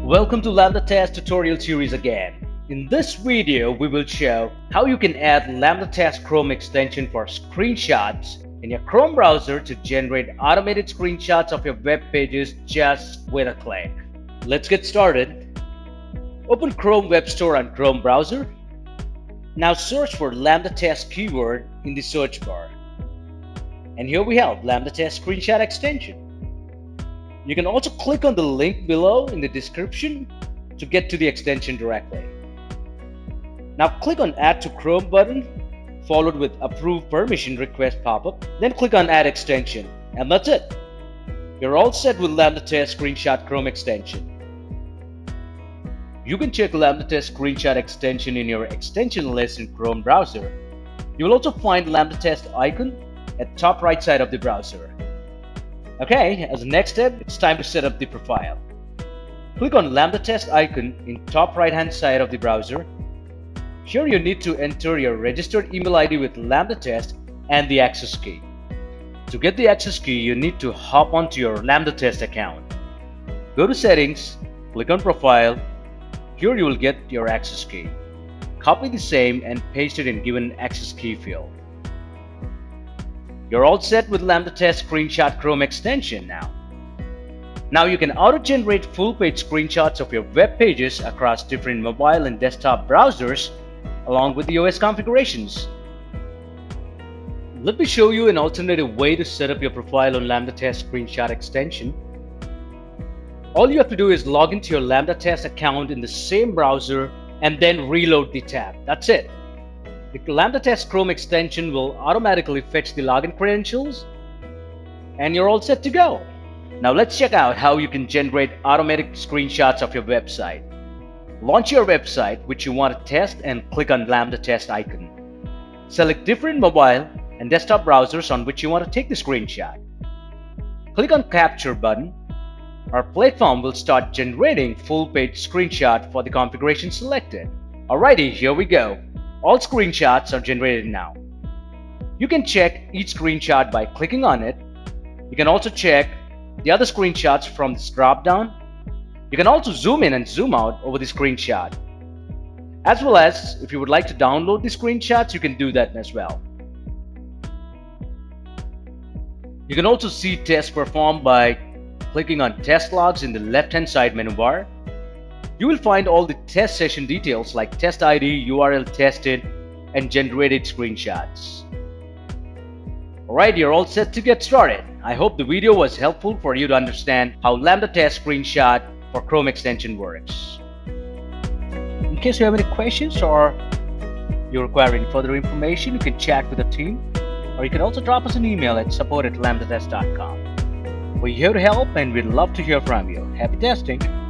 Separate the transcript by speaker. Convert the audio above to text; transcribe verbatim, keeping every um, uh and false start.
Speaker 1: Welcome to LambdaTest tutorial series again. In this video, we will show how you can add LambdaTest Chrome extension for screenshots in your Chrome browser to generate automated screenshots of your web pages just with a click. Let's get started. Open Chrome Web Store on Chrome browser. Now search for LambdaTest keyword in the search bar. And here we have LambdaTest Screenshot extension. You can also click on the link below in the description to get to the extension directly. Now click on Add to Chrome button, followed with Approve Permission Request pop-up, then click on Add Extension, and that's it. You're all set with LambdaTest Screenshot Chrome extension. You can check LambdaTest Screenshot extension in your extension list in Chrome browser. You will also find LambdaTest icon at top right side of the browser. Okay, as a next step, it's time to set up the profile. Click on LambdaTest icon in top right hand side of the browser. Here you need to enter your registered email I D with LambdaTest and the access key. To get the access key, you need to hop onto your LambdaTest account. Go to Settings, click on Profile. Here you will get your access key. Copy the same and paste it in given access key field. You're all set with LambdaTest Screenshot Chrome extension now. Now you can auto-generate full-page screenshots of your web pages across different mobile and desktop browsers along with the O S configurations. Let me show you an alternative way to set up your profile on LambdaTest Screenshot extension. All you have to do is log into your LambdaTest account in the same browser and then reload the tab. That's it. The LambdaTest Chrome extension will automatically fetch the login credentials and you're all set to go. Now let's check out how you can generate automatic screenshots of your website. Launch your website which you want to test and click on LambdaTest icon. Select different mobile and desktop browsers on which you want to take the screenshot. Click on Capture button. Our platform will start generating full-page screenshot for the configuration selected. Alrighty, here we go. All screenshots are generated now. You can check each screenshot by clicking on it. You can also check the other screenshots from this drop-down. You can also zoom in and zoom out over the screenshot. As well as, if you would like to download the screenshots, you can do that as well. You can also see tests performed by clicking on Test Logs in the left-hand side menu bar. You will find all the test session details like test I D, U R L tested, and generated screenshots. Alright, you're all set to get started. I hope the video was helpful for you to understand how LambdaTest Screenshot for Chrome extension works. In case you have any questions or you require any further information, you can chat with the team, or you can also drop us an email at support at lambdatest dot com. We're here to help and we'd love to hear from you. Happy testing!